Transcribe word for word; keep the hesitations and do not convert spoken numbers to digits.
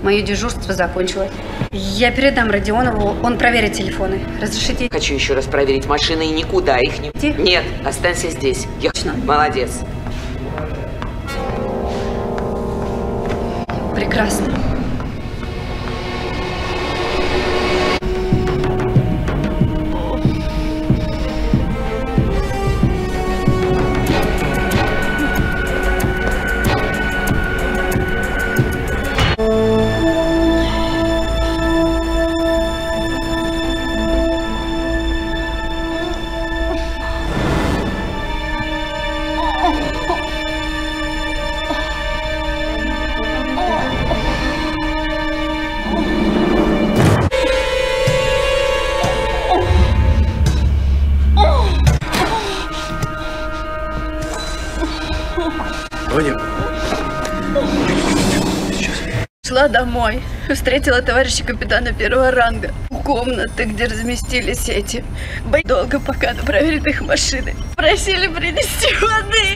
Мое дежурство закончилось. Я передам Родионову, он проверит телефоны. Разрешите? Хочу еще раз проверить машины и никуда их не... Иди. Нет, останься здесь. Я... Молодец. Прекрасно. Ваня. Шла домой. Встретила товарища капитана первого ранга. Комнаты, где разместились эти. Долго пока проверит их машины. Просили принести воды.